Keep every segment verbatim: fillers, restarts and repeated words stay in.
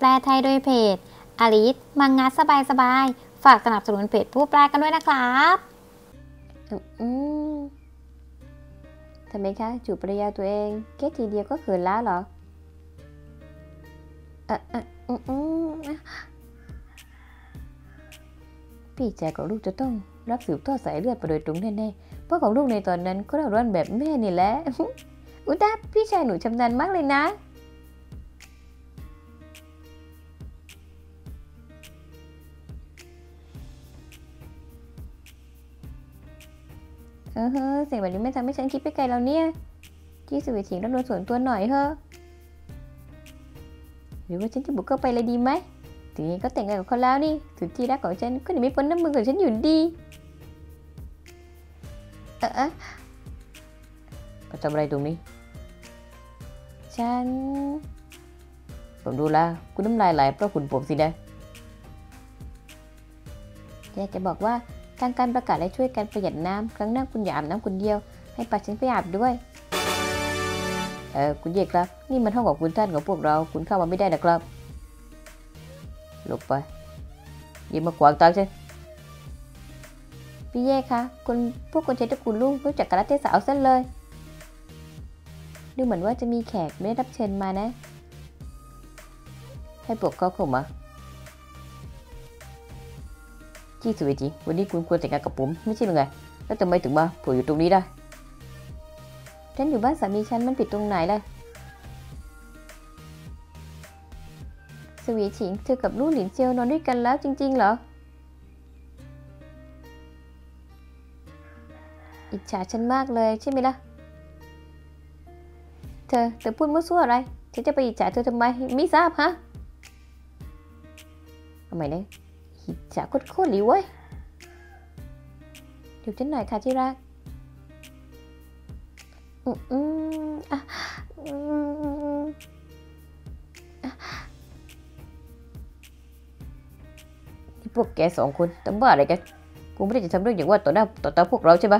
แปลไทยโดยเพจอลิสมังงะสบายๆฝากสนับสนุนเพจผู้แปลกันด้วยนะครับอืมทำไมคะจูบภรรยาตัวเองแค่ทีเดียวก็เขินแล้วเหรอเออเอออืมอืมพี่ชายของลูกจะต้องรับสืบทอดสายเลือดไปโดยตรงแน่ๆเพราะของลูกในตอนนั้นก็เร่าร้อนแบบแม่นี่แหละ อุตาพี่ชายหนูชำนาญมากเลยนะเออเฮ้อเสียงแบบนี้ไม่ทำให้ฉันคิดไปไกลแล้วเนี่ยจี้สวีชิงต้องโดนส่วนตัวหน่อยเฮ้อหรือว่าฉันจะบุกเข้าไปเลยดีไหมถึงนี้ก็แต่งงานกับเขาแล้วนี่สุดที่รักของฉันก็หนีไม่พ้นน้ำมือของฉันอยู่ดีเออเออมาทำอะไรตรงนี้ฉันผมดูแล้วคุณน้ำลายไหลเพราะคุณผมสินะอยากจะบอกว่าทางการประกาศให้ช่วยกันประหยัดน้ำครั้งหน้าคุณอย่าอาบน้ำคนเดียวให้ปัดฉันไปอาบด้วยเออคุณเย่ครับนี่มันห้องของคุณท่านของพวกเราคุณเข้ามาไม่ได้นะครับหลบไปอย่ามาขวางทางฉันพี่เย่คะคนพวกคนใช้ตระกูลลูกรู้จักกาลเทศะเอาเส้นเลยดูเหมือนว่าจะมีแขกไม่ได้รับเชิญมานะให้พวกเขาเข้ามาจี้สวยจริงวันนี้คุณควรแต่งงานกับผมไม่ใช่หรือไงแล้วทำไมถึงมาโผล่อยู่ตรงนี้ได้ฉันอยู่บ้านสามีฉันมันผิดตรงไหนล่ะสวีฉิงเธอกับลู่หลินเจียวนอนด้วยกันแล้วจริงๆเหรออิจฉาฉันมากเลยใช่ไหมล่ะเธอเธอพูดมั่วซั่วอะไรฉันจะไปอิจฉาเธอทำไมไม่ทราบฮะทำไมเนี่ยอิจฉาโคตรๆเลยเว้ยเดี๋ยวฉันหน่อยค่ะที่รักอืมอืมอ่ะอืมอ่ะนี่พวกแกสองคนทำบ้าอะไรกันกูไม่ได้จะทำเรื่องอย่างว่าต่อหน้าต่อตาพวกเราใช่ปะ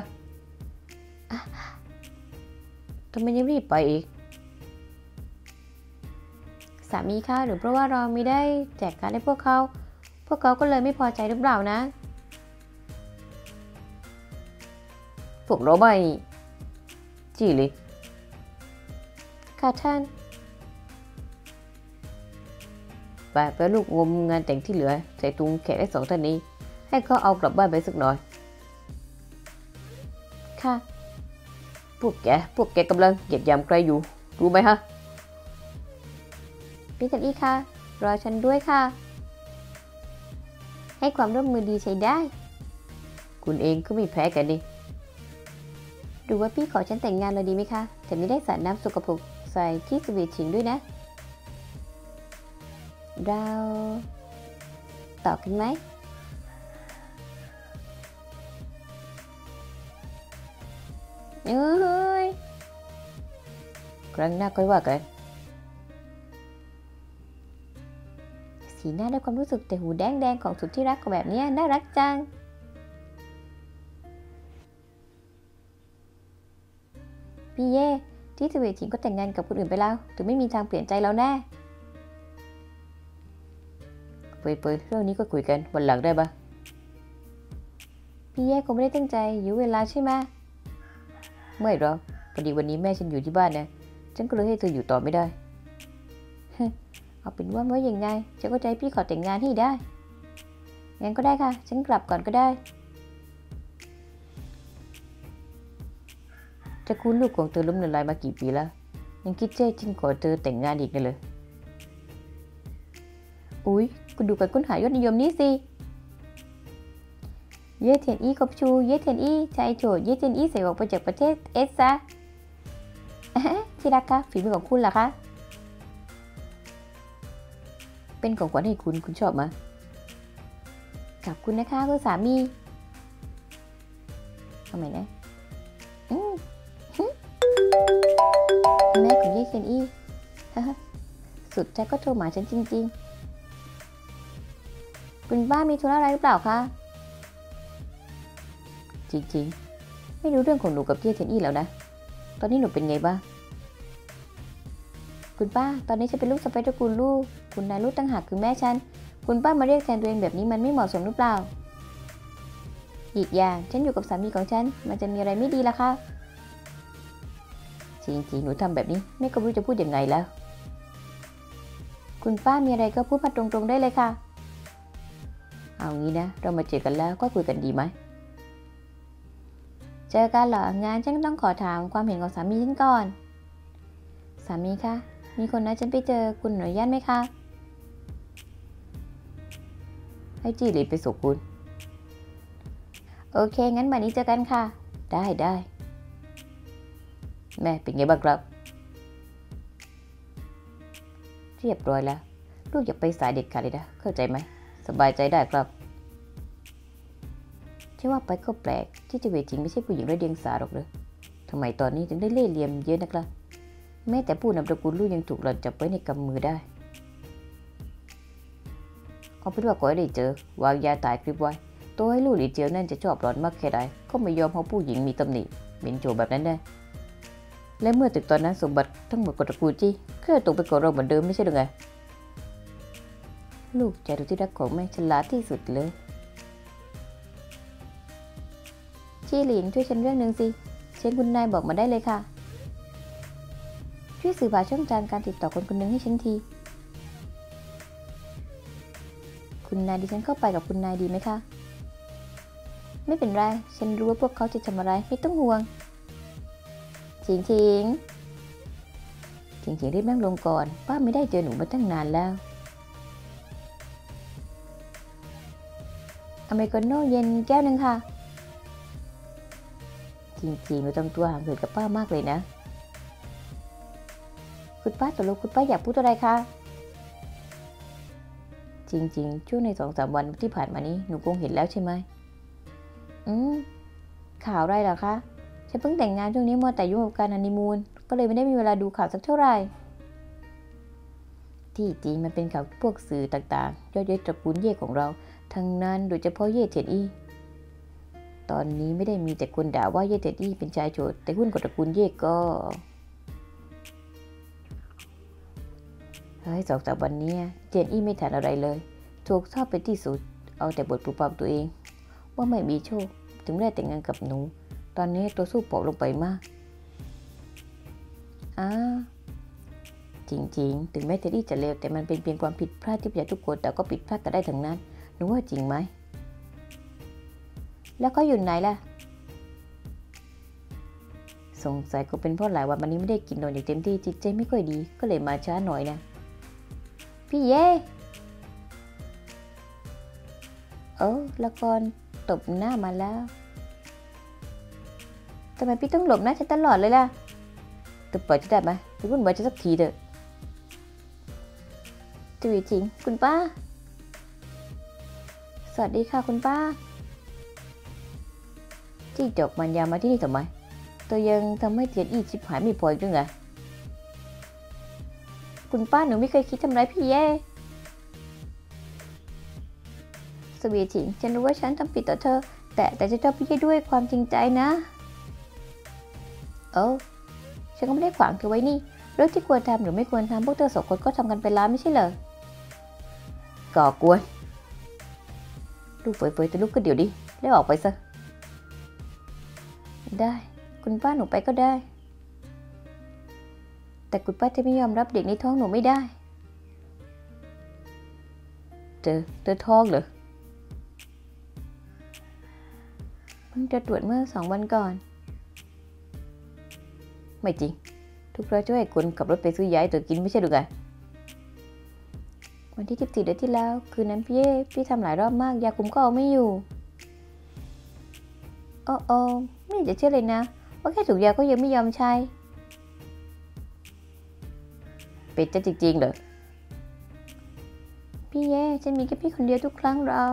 ทำไมยังรีบไปอีกสามีค่ะหรือเพราะว่าเราไม่ได้แจกการ์ดให้พวกเขาพวกเขาก็เลยไม่พอใจหรือเปล่านะพวกเราไม่จี้ลิค่ะท่านไปไปลูกงมงานแต่งที่เหลือใส่ตุงแขกได้สองท่านนี้ให้เขาเอากลับบ้านไปสักหน่อยค่ะพวกแกพวกแกกำลังเหยียดหยามใครอยู่รู้ไหมฮะพี่จันอี้ค่ะรอฉันด้วยค่ะให้ความร่วมมือดีใช้ได้คุณเองก็ไม่แพ้กันดิดูว่าพี่ขอฉันแต่งงานเลยดีไหมคะแต่ไม่ได้สาดน้ำสกปรกใส่ที่สวีทชิงด้วยนะเราต่อกันไหมเอ้ยครั้งหน้าค่อยว่ากันสีหน้าด้วยความรู้สึกแต่หูแดงแดงของสุดที่รักก็แบบนี้น่ารักจังพี่เย่ที่สวีทชิงก็แต่งงานกับคนอื่นไปแล้วถึงไม่มีทางเปลี่ยนใจแล้วแน่เปิดๆเรื่องนี้ก็คุยกันวันหลังได้ปะพี่เย่คงไม่ได้ตั้งใจอยู่เวลาใช่ไหมไม่หรอกพอดีวันนี้แม่ฉันอยู่ที่บ้านนะฉันก็เลยให้เธออยู่ต่อไม่ได้เอาเป็นว่าเมื่อยังไงฉันก็ใจพี่ขอแต่งงานให้ได้งั้นก็ได้ค่ะฉันกลับก่อนก็ได้จะคุณลูกของเธอล้มละลายมากี่ปีแล้วยังคิดเจ๊ฉันขอเธอแต่งงานอีกเลยอุ๊ยคุณดูการค้นหายอดนิยมนี้สิเย่เทียนอี้คบชูเย่เทียนอี้ชายโฉดเย่เทียนอี้เสวกไปจากประเทศเอสซะที่รักคะฝีมือของคุณล่ะคะเป็นของขวัญให้คุณคุณชอบไหมขอบคุณนะคะคุณสามีทำไมนะแม่ของเย่เทียนอี้สุดใจก็โทรมาฉันจริงๆคุณป้ามีธุระอะไรหรือเปล่าคะจริงๆไม่รู้เรื่องของหนูกับเย่เทียนอี้แล้วนะตอนนี้หนูเป็นไงบ้างคุคุณป้าตอนนี้ฉันเป็นลูกสะใภ้ตระกูลลู่คุณนายลู่ตั้งหากคือแม่ฉันคุณป้ามาเรียกแทนตัวเองแบบนี้มันไม่เหมาะสมหรือเปล่าอีกอย่างฉันอยู่กับสามีของฉันมันจะมีอะไรไม่ดีล่ะคะจริงๆหนูทำแบบนี้แม่ก็ไม่รู้จะพูดยังไงแล้วคุณป้ามีอะไรก็พูดมาตรงๆได้เลยค่ะเอางี้นะเรามาเจอกันแล้วก็คุยกันดีไหมเจอกันเหรองานฉันต้องขอถามความเห็นของสามีฉันก่อนสามีคะมีคนนัดฉันไปเจอคุณอนุญาตไหมคะให้จี้หลีไปส่งคุณโอเคงั้นวันนี้เจอกันค่ะได้ได้แม่เป็นไงบ้างครับเรียบร้อยแล้วลูกอย่าไปสายเด็ดขาดเลยนะเข้าใจไหมสบายใจได้ครับใช่ว่าไปก็แปลกที่จะเวจริงไม่ใช่ผู้หญิงไร้เดียงสาหรอกเลยทำไมตอนนี้ถึงได้เล่ห์เหลี่ยมเยอะนักล่ะแม้แต่ผู้นำตระกูลลูกยังถูกหล่อนจับไว้ในกำมือได้เอาเป็นว่าขอให้ได้เจอวางยาตายคลิปไว้ตัวให้ลูกหลีเจียวนั่นจะชอบหล่อนมากแค่ใดก็ไม่ยอมให้ผู้หญิงมีตำหนิเหม็นโจแบบนั้นได้และเมื่อถึงตอนนั้นสมบัติทั้งหมดของตระกูลจี้ก็ตกไปกับเราเหมือนเดิมไม่ใช่หรือไงลูกใจดูที่รักของแม่ฉลาดที่สุดเลยจี้หลินช่วยฉันเรื่องหนึ่งสิเชิญคุณนายบอกมาได้เลยค่ะช่วยสื่อผ่านช่องทางการติดต่อคนคนหนึ่งให้ฉันทีคุณนายดิฉันเข้าไปกับคุณนายดีไหมคะไม่เป็นไรฉันรู้ว่าพวกเขาจะทำอะไรไม่ต้องห่วงชิงชิงชิงชิงรีบนั่งลงก่อนป้าไม่ได้เจอหนูมาตั้งนานแล้วอเมริกาโน่เย็นแก้วหนึ่งค่ะจริงๆหนูทำตัวห่างเหินกับป้ามากเลยนะคุณป้าตกลงคุณป้าอยากพูดอะไรคะจริงๆช่วงในสองสามวันที่ผ่านมานี้หนูคงเห็นแล้วใช่ไหมอืมข่าวอะไรเหรอคะฉันเพิ่งแต่งงานช่วงนี้มัวแต่ยุ่งกับการฮันนีมูนก็เลยไม่ได้มีเวลาดูข่าวสักเท่าไหร่ที่จริงมันเป็นข่าวพวกสื่อต่างๆย่อยๆตระกูลเย่ของเราทั้งนั้นโดยเฉพาะเย่เทียนอี้ตอนนี้ไม่ได้มีแต่คนด่าว่าเย่เทียนอี้เป็นชายโฉดแต่หุ้นของตระกูลเย่ก็เฮ้ยสองสามวันนี้เจนอี้ไม่ทันอะไรเลยถูกชอบเป็นที่สุดเอาแต่บทปลุกปลอบตัวเองว่าไม่มีโชคถึงได้แต่งงานกับหนูตอนนี้ตัวสู้ผอมลงไปมากอ่าจริงๆถึงแม้เจนอี้จะเลวแต่มันเป็นเพียงความผิดพลาดที่ผู้ใหญ่ทุกคนแต่ก็ผิดพลาดกันได้ทั้งนั้นหนูว่าจริงไหมแล้วก็อยู่ไหนล่ะสงสัยก็เป็นเพราะหลายวันวันนี้ไม่ได้กินนอนอย่างเต็มที่จิตใจไม่ค่อยดีก็เลยมาช้าหน่อยนะพี่เย่เออละครตบหน้ามาแล้วทำไมพี่ต้องหลบหน้าฉันตลอดเลยล่ะจะปล่อยจะได้ไหมไปวุ่นวายจะสักทีเถอะจริงจริงคุณป้าสวัสดีค่ะคุณป้าจี้จกมันยามาที่นี่ทำไมตัวยังทำให้เทียนอี้ชิบหายไม่พออีกด้วยไงคุณป้าหนูไม่เคยคิดทำร้ายพี่แย่สวีทิงฉันรู้ว่าฉันทำผิดต่อเธอแต่แต่จะชอบพี่แย่ด้วยความจริงใจนะเออฉันก็ไม่ได้ขวางเธอไว้นี่เรื่องที่ควรทำหรือไม่ควรทำพวกเธอสองคนก็ทำกันไปแล้วไม่ใช่เหรอก่อกวนลูกเฟยๆแต่ลูกก็เดี๋ยวดิแล้วออกไปซะได้คุณป้าหนูไปก็ได้แต่คุณป้าจะไม่ยอมรับเด็กในท้องหนูไม่ได้เธอเธอท้องเหรอเพิ่งจะตรวจเมื่อสองวันก่อนไม่จริงทุกครั้งช่วยคุณขับรถไปซื้อยาให้เธอกินไม่ใช่หรือไงวันที่สิบสี่เดือนที่แล้วคืนนั้นพี่เย่พี่ทำหลายรอบมากยาคุมก็เอาไม่อยู่โอ้โอ้ไม่อยากจะเชื่อเลยนะว่าแค่ถูกยาก็ยังไม่ยอมใช้เป็นจะจริงๆเหรอพี่เย่ฉันมีแค่พี่คนเดียวทุกครั้งเรา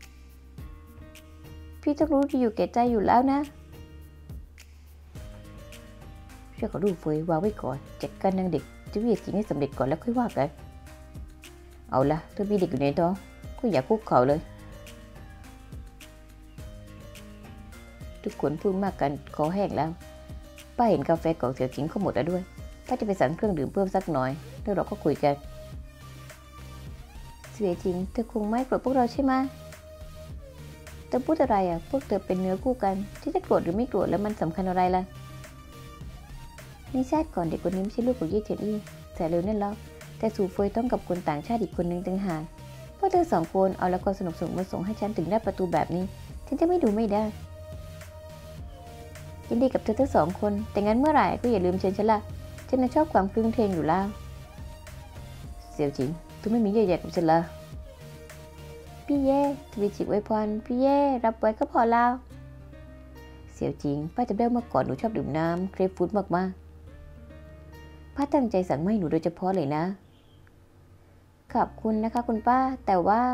พี่ต้องรู้ดีอยู่แก่ใจอยู่แล้วนะช่วยขอดูเฟยวางไว้ก่อนจัดการนางเด็กจะเรียกจริงให้สำเร็จก่อนแล้วค่อยว่ากันเอาละถ้ามีเด็กอยู่ในท้องก็อย่าคุกเข่าเลยทุกคนพูดมากกันคอแห้งแล้วป้าเห็นกาแฟของเสี่ยวจิงเขาหมดแล้วด้วยป้าจะไปสั่งเครื่องดื่มเพิ่มสักหน่อยแล้วเราก็คุยกันเสียจริงเธอคงไม่โกรธพวกเราใช่ไหมเธอพูดอะไรอ่ะพวกเธอเป็นเนื้อคู่กันที่จะโกรธหรือไม่โกรธแล้วมันสำคัญอะไรล่ะในชาติก่อนเด็กคนนี้ไม่ใช่ลูกของยี่เทียนอี้แต่เร็วนั่นแล้วแต่สูเฟยต้องกับคนต่างชาติอีกคนนึงต่างหากพวกเธอสองคนเอาละครสนุกสนุกมาส่งให้ฉันถึงหน้าประตูแบบนี้ฉันจะไม่ดูไม่ได้ยินดีกับเธอทั้งสองคนแต่งั้นเมื่อไหร่ก็อย่าลืมเชิญฉันละฉันน่ะชอบความคลื้นเพลงอยู่แล้วเสี่ยวจิงเธอไม่มีเยอะแยะกับฉันละพี่เย่ทวีจิตไว้พรพี่เย่รับไว้ก็พอแล้วเสี่ยวจิงป้าจำได้เมื่อก่อนหนูชอบดื่มน้ำเครปฟู้ดมากๆป้าตั้งใจสั่งมาให้หนูโดยเฉพาะเลยนะขอบคุณนะคะคุณป้าแต่ว่า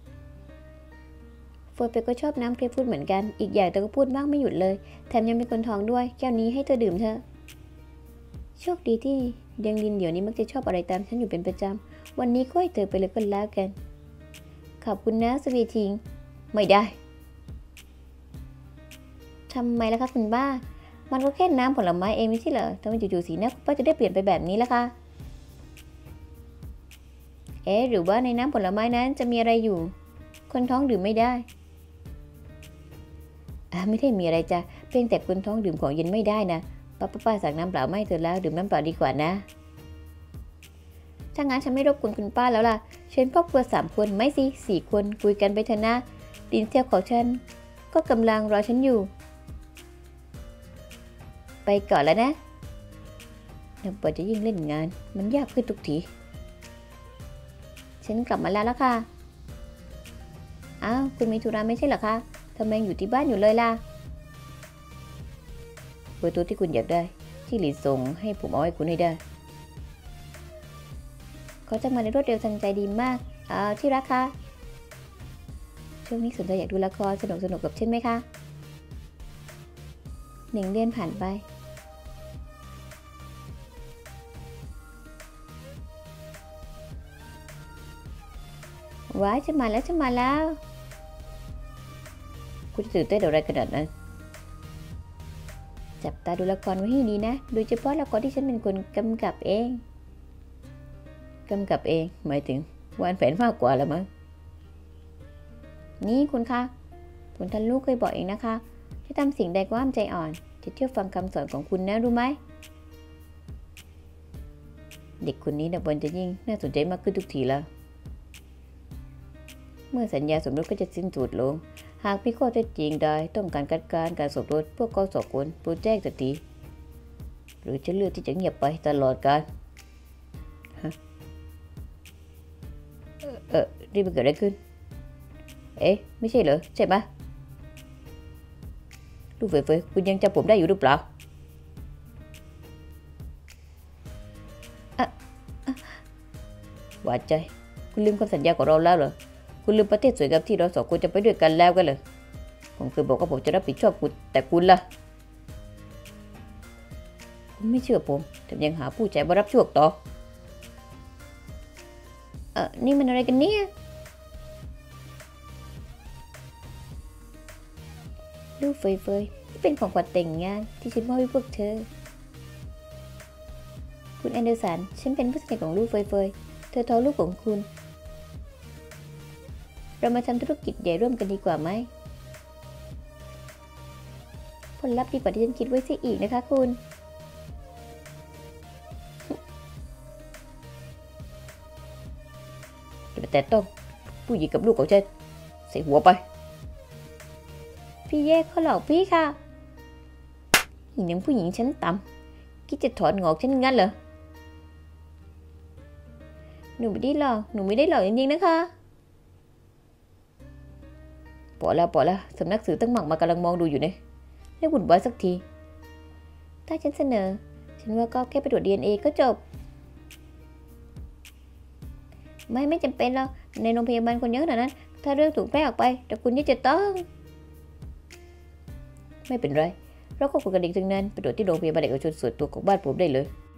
เฟิร์นเปก็ชอบน้ำเครปฟู้ดเหมือนกันอีกอย่างเธอก็พูดมากไม่หยุดเลยแถมยังเป็นคนท้องด้วยแก้วนี้ให้เธอดื่มเถอะโชคดีที่เดียงลินเดี๋ยวนี้มักจะชอบอะไรตามฉันอยู่เป็นประจำวันนี้ก็ให้เธอไปเลยก็แล้วกันขอบคุณนะสวีทิงไม่ได้ทำไมล่ะคะคุณป้ามันก็แค่น้ำผลไม้เองไม่ใช่เหรอทำไมจู่ๆสีหน้าคุณป้าจะได้เปลี่ยนไปแบบนี้ล่ะคะเอ๊ะหรือว่าในน้ำผลไม้นั้นจะมีอะไรอยู่คนท้องดื่มไม่ได้อ่าไม่ได้มีอะไรจ้ะเพียงแต่คนท้องดื่มของเย็นไม่ได้นะป้าป้าป้าสั่งน้ำเปล่าไม่เธอแล้วดื่มน้ำเปล่าดีกว่านะถ้างั้นฉันไม่รบกวนคุณป้าแล้วล่ะเชิญครอบครัวสามคนไม่สิสี่คนคุยกันไปเถอะนะดินเซียวของฉันก็กำลังรอฉันอยู่ไปก่อนแล้วนะนับว่าจะยิ่งเล่นงานมันยากขึ้นทุกทีฉันกลับมาแล้วล่ะค่ะอ้าวคุณมีธุระไม่ใช่เหรอคะทำไมอยู่ที่บ้านอยู่เลยล่ะเบอร์โทรที่คุณอยากได้ที่หลีส่งให้ผมเอาให้คุณให้ได้เขาจะมาในรวดเร็วทันใจดีมากอ้าวที่รักคะช่วงนี้สนใจอยากดูละครสนุกสนุกกับฉันไหมคะหนึ่งเดือนผ่านไปว้ายฉันมาแล้วฉันมาแล้วคุณตื่นเต้นอะไรขนาดนั้นจับตาดูละครไว้ให้ดีนะโดยเฉพาะละครที่ฉันเป็นคนกำกับเองกำกับเองหมายถึงวางแผนมากกว่าแล้วมั้งนี่คุณคะคุณท่านลูกเคยบอกเองนะคะที่ทำสิ่งใดก็ห้ามใจอ่อนจะเชื่อฟังคำสอนของคุณนะรู้ไหมเด็กคนนี้นะบอลจะยิ่งน่าสนใจมากขึ้นทุกทีแล้วเมื่อสัญญาสมรสก็จะสิ้นสุดลงหากมีข้อเท็จจริงใดต้องการคัดค้านการสมรสพวกเขาสองคนโปรแจ้งทันทีหรือจะเลือกที่จะเงียบไปตลอดกาลเออนี่มันเกิดอะไรขึ้นเอ๊ะไม่ใช่เหรอใช่ไหมลูกเฟยเฟยคุณยังจำผมได้อยู่หรือเปล่าหวานใจคุณลืมคำสัญญาของเราแล้วเหรอคุณลืมประเทศสวยงามที่เราสองคนจะไปด้วยกันแล้วกันเลยผมเคยบอกว่าผมจะรับผิดชอบคุณแต่คุณล่ะคุณไม่เชื่อผมแต่ยังหาผู้ใจมารับช่วงต่อเออนี่มันอะไรกันเนี่ยลูกเฟยเฟยเป็นของขวัญแต่งงานที่ฉันมอบให้พวกเธอคุณแอนเดอร์สันฉันเป็นผู้สนิทของลูกเฟยเฟยเธอท้องลูกของคุณเรามาทำธุรกิจใหญ่ร่วมกันดีกว่าไหมผลลัพธ์ดีกว่าที่ฉันคิดไว้ซะอีกนะคะคุณจะไปแต่ต้องผู้หญิงกับลูกของฉันใส่หัวไปพี่แยกเขาหลอกพี่ค่ะหินังผู้หญิงชั้นต่ำคิดจะถอนงอกฉันงั้นเหรอหนูไม่ได้หลอกหนูไม่ได้หลอกจริงๆนะคะปล่อยแล้วปล่อยแล้วสำนักสื่อตั้งหมักมากำลังมองดูอยู่เนี่ยเรียกบุญบอยสักทีถ้าฉันเสนอฉันว่าก็แค่ไปตรวจ ดี เอ็น เอ ก็จบไม่ไม่จำเป็นหรอกในโรงพยาบาลคนเยอะขนาดนั้นถ้าเรื่องถูกแพร่ออกไปแต่คุณนี่จะต้องไม่เป็นไรเราก็คุยกันอีกทั้งนั้นไปตรวจที่โรงพยาบาลเอกชนส่วนตัวของบ้านผมได้เลย